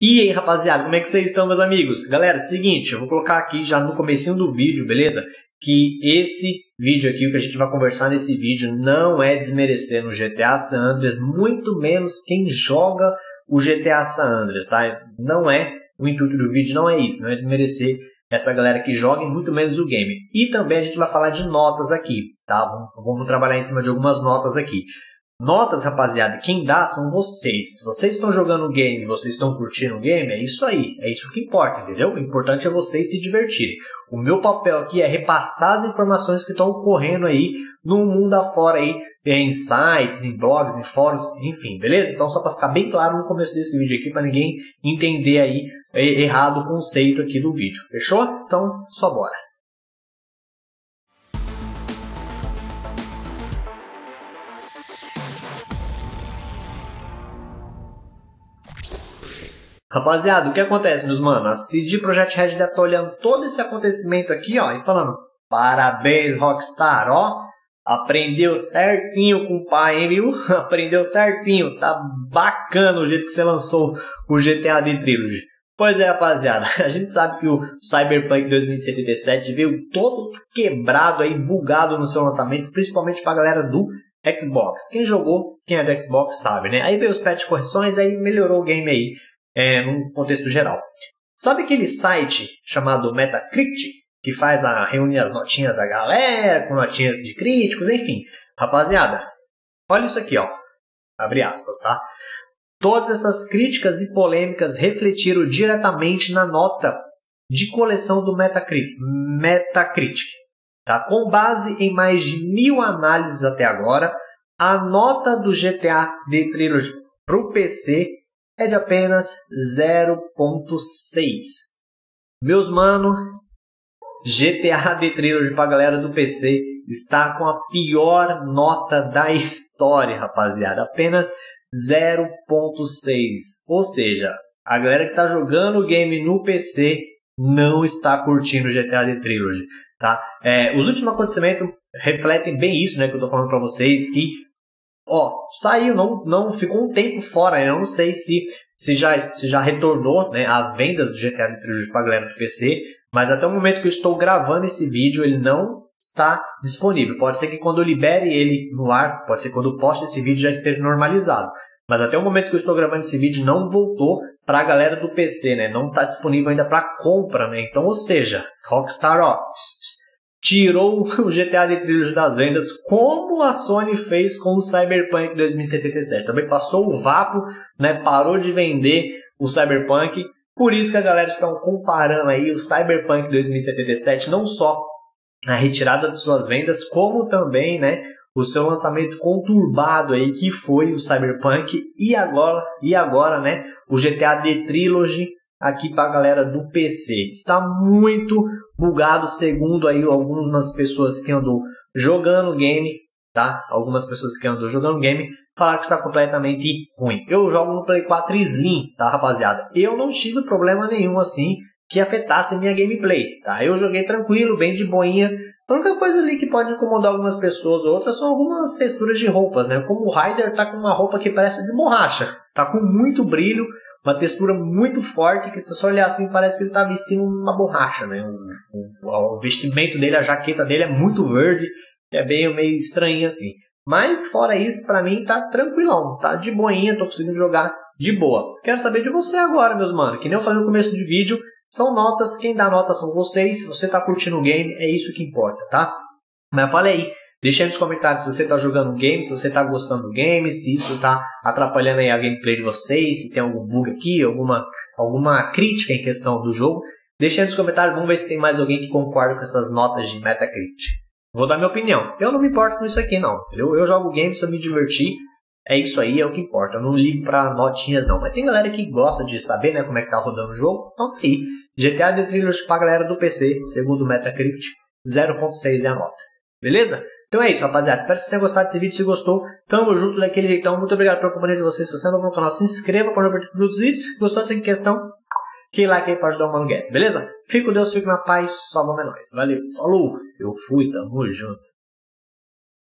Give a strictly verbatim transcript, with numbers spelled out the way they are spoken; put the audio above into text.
E aí, rapaziada, como é que vocês estão, meus amigos? Galera, seguinte, eu vou colocar aqui já no comecinho do vídeo, beleza? Que esse vídeo aqui, o que a gente vai conversar nesse vídeo, não é desmerecer no G T A San Andreas, muito menos quem joga o G T A San Andreas, tá? Não é, o intuito do vídeo não é isso, não é desmerecer essa galera que joga e muito menos o game. E também a gente vai falar de notas aqui, tá? Vamos, vamos trabalhar em cima de algumas notas aqui. Notas, rapaziada, quem dá são vocês. Se vocês estão jogando o game, vocês estão curtindo o game, é isso aí. É isso que importa, entendeu? O importante é vocês se divertirem. O meu papel aqui é repassar as informações que estão ocorrendo aí no mundo afora aí, em sites, em blogs, em fóruns, enfim, beleza? Então só para ficar bem claro no começo desse vídeo aqui, para ninguém entender aí errado o conceito aqui do vídeo. Fechou? Então, só bora. Rapaziada, o que acontece, meus manos? A C D Projekt Red deve estar olhando todo esse acontecimento aqui, ó, e falando: parabéns, Rockstar, ó, aprendeu certinho com o pai, hein, viu? Aprendeu certinho, tá bacana o jeito que você lançou o G T A The Trilogy. Pois é, rapaziada, a gente sabe que o Cyberpunk dois mil e setenta e sete veio todo quebrado aí, bugado no seu lançamento, principalmente pra galera do Xbox. Quem jogou, quem é do Xbox sabe, né? Aí veio os patch correções, aí melhorou o game aí. É, num contexto geral. Sabe aquele site chamado Metacritic, que faz a reunir as notinhas da galera, com notinhas de críticos, enfim. Rapaziada, olha isso aqui, ó. Abre aspas, tá? Todas essas críticas e polêmicas refletiram diretamente na nota de coleção do Metacritic. Metacritic, tá? Com base em mais de mil análises até agora, a nota do G T A The Trilogy para o P C é de apenas zero ponto seis. Meus mano, G T A The Trilogy para a galera do P C está com a pior nota da história, rapaziada. Apenas zero ponto seis. Ou seja, a galera que está jogando o game no P C não está curtindo o G T A The Trilogy, tá? É, os últimos acontecimentos refletem bem isso, né, que eu estou falando para vocês, que ó, saiu, não, não ficou um tempo fora, né? Eu não sei se, se, já, se já retornou, né, as vendas do G T A The Trilogy para a galera do P C, mas até o momento que eu estou gravando esse vídeo, ele não está disponível. Pode ser que quando eu libere ele no ar, pode ser que quando eu poste esse vídeo já esteja normalizado. Mas até o momento que eu estou gravando esse vídeo, não voltou para a galera do P C, né? Não está disponível ainda para compra, né? Então, ou seja, Rockstar, ó, tirou o G T A The Trilogy das vendas, como a Sony fez com o Cyberpunk dois mil e setenta e sete. Também passou o vapo, né? Parou de vender o Cyberpunk. Por isso que a galera está comparando aí o Cyberpunk dois mil e setenta e sete, não só a retirada de suas vendas, como também, né, o seu lançamento conturbado aí, que foi o Cyberpunk, e agora, e agora, né, o G T A The Trilogy aqui para a galera do P C. Está muito bugado, segundo aí algumas pessoas que andam jogando game, tá? Algumas pessoas que andam jogando game falaram que está completamente ruim. Eu jogo no Play quatro Slim, tá, rapaziada? Eu não tive problema nenhum assim que afetasse minha gameplay, tá? Eu joguei tranquilo, bem de boinha. A única coisa ali que pode incomodar algumas pessoas ou outras são algumas texturas de roupas, né? Como o Ryder tá com uma roupa que parece de borracha, tá com muito brilho, uma textura muito forte, que se você olhar assim parece que ele está vestindo uma borracha, né? O, o, o vestimento dele, a jaqueta dele é muito verde, é bem meio estranho assim. Mas fora isso, para mim tá tranquilão, tá de boinha, tô conseguindo jogar de boa. Quero saber de você agora, meus mano, que nem eu falei no começo do vídeo, são notas, quem dá nota são vocês, se você tá curtindo o game, é isso que importa, tá? Mas fala aí, deixa aí nos comentários se você está jogando o game, se você está gostando do game, se isso está atrapalhando aí a gameplay de vocês, se tem algum bug aqui, alguma, alguma crítica em questão do jogo. Deixa aí nos comentários, vamos ver se tem mais alguém que concorda com essas notas de Metacritic. Vou dar minha opinião. Eu não me importo com isso aqui não, entendeu? Eu jogo o game, se eu me divertir, é isso aí, é o que importa. Eu não ligo para notinhas não. Mas tem galera que gosta de saber, né, como é que tá rodando o jogo. Então tá aí. G T A The Trilogy para galera do P C, segundo o Metacritic, zero ponto seis é a nota. Beleza? Então é isso, rapaziada. Espero que vocês tenham gostado desse vídeo. Se gostou, tamo junto daquele jeitão. Muito obrigado pela companhia de vocês. Se você é novo no canal, se inscreva para não perder os vídeos. Se gostou dessa questão, que like aí para ajudar o Mano Guedes, beleza? Fico com Deus, fico na paz. Salve, é nóis. Valeu, falou, eu fui, tamo junto.